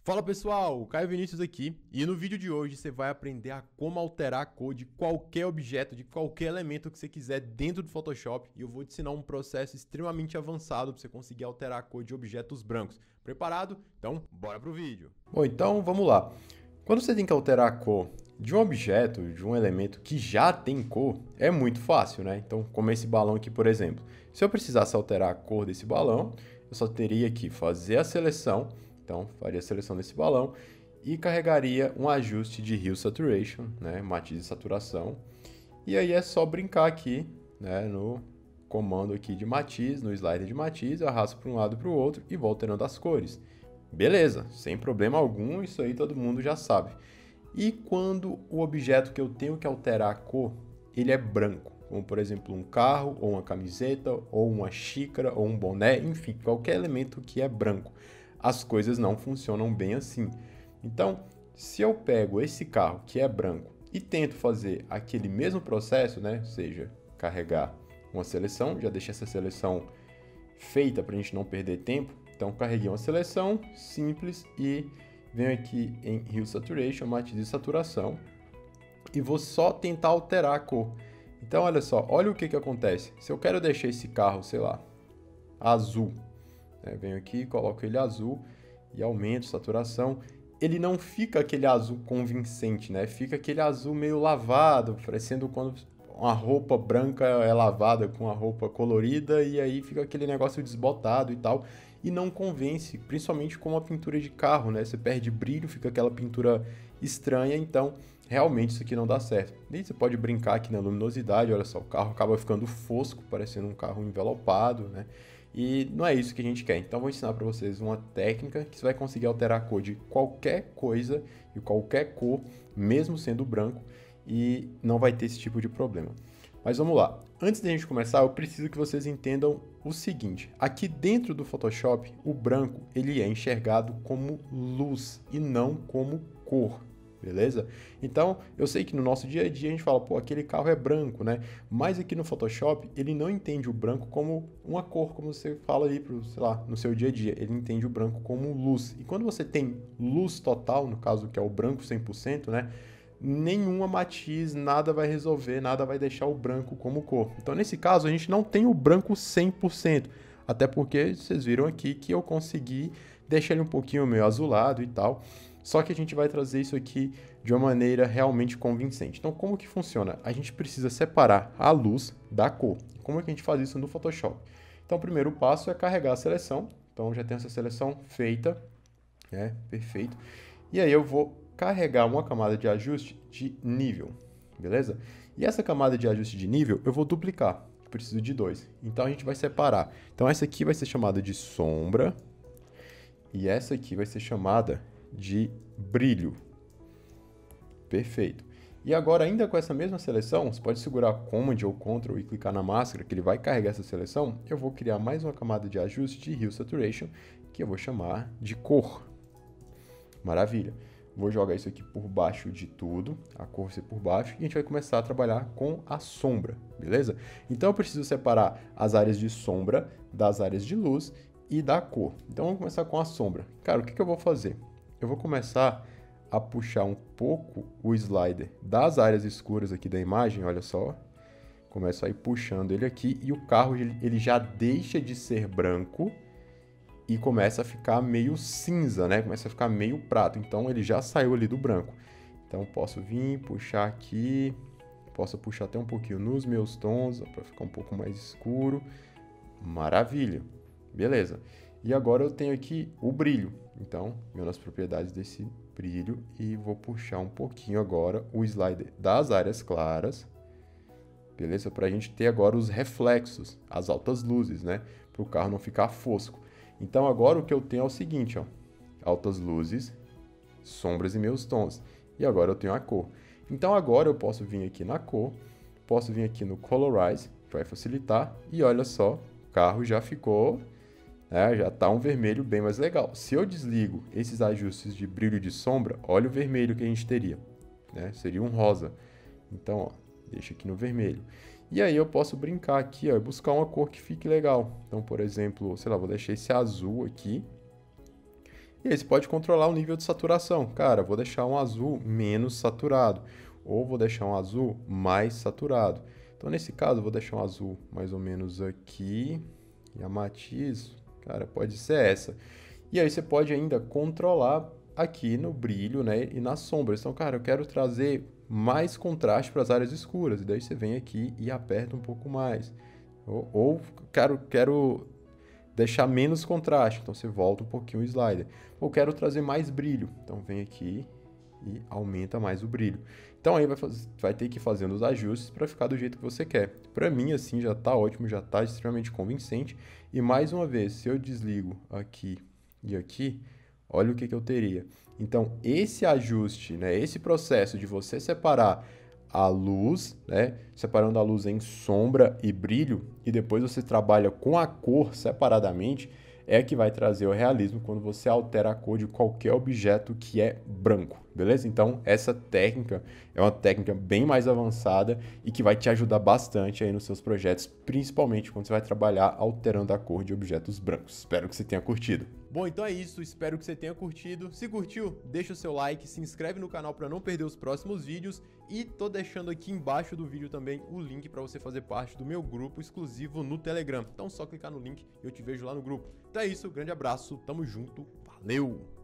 Fala pessoal, Caio Vinícius aqui e no vídeo de hoje você vai aprender a como alterar a cor de qualquer objeto, de qualquer elemento que você quiser dentro do Photoshop e eu vou te ensinar um processo extremamente avançado para você conseguir alterar a cor de objetos brancos. Preparado? Então bora pro vídeo! Bom, então vamos lá. Quando você tem que alterar a cor de um objeto, de um elemento que já tem cor, é muito fácil, né? Então, como esse balão aqui, por exemplo. Se eu precisasse alterar a cor desse balão, eu só teria que fazer a seleção. Então, faria a seleção desse balão e carregaria um ajuste de Hue Saturation, né, matiz e saturação. E aí é só brincar aqui, né, no comando aqui de matiz, no slider de matiz, eu arrasto para um lado e para o outro e vou alterando as cores. Beleza, sem problema algum, isso aí todo mundo já sabe. E quando o objeto que eu tenho que alterar a cor, ele é branco, como por exemplo um carro, ou uma camiseta, ou uma xícara, ou um boné, enfim, qualquer elemento que é branco. As coisas não funcionam bem assim. Então, se eu pego esse carro que é branco e tento fazer aquele mesmo processo, né, ou seja, carregar uma seleção, já deixei essa seleção feita para a gente não perder tempo, então carreguei uma seleção simples e venho aqui em Hue Saturation, matiz e saturação, e vou só tentar alterar a cor. Então, olha só, olha o que acontece. Se eu quero deixar esse carro, sei lá, azul, venho aqui, coloco ele azul e aumento a saturação. Ele não fica aquele azul convincente, né? Fica aquele azul meio lavado, parecendo quando uma roupa branca é lavada com uma roupa colorida e aí fica aquele negócio desbotado e tal. E não convence, principalmente com uma pintura de carro, né? Você perde brilho, fica aquela pintura estranha, então realmente isso aqui não dá certo. E você pode brincar aqui na luminosidade, olha só, o carro acaba ficando fosco, parecendo um carro envelopado, né? E não é isso que a gente quer. Então, vou ensinar para vocês uma técnica que você vai conseguir alterar a cor de qualquer coisa e qualquer cor, mesmo sendo branco, e não vai ter esse tipo de problema. Mas vamos lá. Antes de a gente começar, eu preciso que vocês entendam o seguinte. Aqui dentro do Photoshop, o branco ele é enxergado como luz e não como cor. Beleza? Então, eu sei que no nosso dia a dia a gente fala, pô, aquele carro é branco, né? Mas aqui no Photoshop, ele não entende o branco como uma cor, como você fala aí, sei lá, no seu dia a dia. Ele entende o branco como luz. E quando você tem luz total, no caso que é o branco 100%, né? Nenhuma matiz, nada vai resolver, nada vai deixar o branco como cor. Então, nesse caso, a gente não tem o branco 100%. Até porque vocês viram aqui que eu consegui deixar ele um pouquinho meio azulado e tal. Só que a gente vai trazer isso aqui de uma maneira realmente convincente. Então, como que funciona? A gente precisa separar a luz da cor. Como é que a gente faz isso no Photoshop? Então, o primeiro passo é carregar a seleção. Então, já tenho essa seleção feita, perfeito. E aí eu vou carregar uma camada de ajuste de nível, beleza? E essa camada de ajuste de nível eu vou duplicar. Eu preciso de dois. Então, a gente vai separar. Então, essa aqui vai ser chamada de sombra e essa aqui vai ser chamada de brilho. Perfeito. E agora, ainda com essa mesma seleção, você pode segurar Command ou Ctrl e clicar na máscara, que ele vai carregar essa seleção. Eu vou criar mais uma camada de ajuste de Hue Saturation, que eu vou chamar de cor. Maravilha. Vou jogar isso aqui por baixo de tudo, a cor vai ser por baixo, e a gente vai começar a trabalhar com a sombra, beleza? Então, eu preciso separar as áreas de sombra das áreas de luz e da cor. Então, vamos começar com a sombra. Cara, o que eu vou fazer? Eu vou começar a puxar um pouco o slider das áreas escuras aqui da imagem, olha só. Começo a ir puxando ele aqui e o carro ele já deixa de ser branco e começa a ficar meio cinza, né? Começa a ficar meio prato, então ele já saiu ali do branco. Então posso vir, puxar aqui, posso puxar até um pouquinho nos meus tons para ficar um pouco mais escuro. Maravilha, beleza. E agora eu tenho aqui o brilho. Então, venho nas propriedades desse brilho e vou puxar um pouquinho agora o slider das áreas claras, beleza? Para a gente ter agora os reflexos, as altas luzes, né? Para o carro não ficar fosco. Então, agora o que eu tenho é o seguinte, ó. Altas luzes, sombras e meus tons. E agora eu tenho a cor. Então, agora eu posso vir aqui na cor, posso vir aqui no Colorize, que vai facilitar. E olha só, o carro já ficou... já está um vermelho bem mais legal. Se eu desligo esses ajustes de brilho e de sombra, olha o vermelho que a gente teria. Seria um rosa. Então, ó, deixa aqui no vermelho. E aí eu posso brincar aqui, ó, e buscar uma cor que fique legal. Então, por exemplo, sei lá, vou deixar esse azul aqui. E aí você pode controlar o nível de saturação. Cara, vou deixar um azul menos saturado, ou vou deixar um azul mais saturado. Então, nesse caso, eu vou deixar um azul mais ou menos aqui, e a matiz, cara, pode ser essa. E aí você pode ainda controlar aqui no brilho, né, e nas sombras. Então, cara, eu quero trazer mais contraste para as áreas escuras. E daí você vem aqui e aperta um pouco mais. Ou quero deixar menos contraste. Então, você volta um pouquinho o slider. Ou quero trazer mais brilho. Então, vem aqui e aumenta mais o brilho. Então, aí vai ter que ir fazendo os ajustes para ficar do jeito que você quer. Para mim, assim, já está ótimo, já está extremamente convincente. E, mais uma vez, se eu desligo aqui e aqui, olha o que eu teria. Então, esse ajuste, né, esse processo de você separar a luz, né, separando a luz em sombra e brilho, e depois você trabalha com a cor separadamente, é que vai trazer o realismo quando você altera a cor de qualquer objeto que é branco, beleza? Então, essa técnica é uma técnica bem mais avançada e que vai te ajudar bastante aí nos seus projetos, principalmente quando você vai trabalhar alterando a cor de objetos brancos. Espero que você tenha curtido. Bom, então é isso, espero que você tenha curtido. Se curtiu, deixa o seu like, se inscreve no canal para não perder os próximos vídeos e tô deixando aqui embaixo do vídeo também o link para você fazer parte do meu grupo exclusivo no Telegram. Então só clicar no link e eu te vejo lá no grupo. Então é isso, grande abraço, tamo junto, valeu!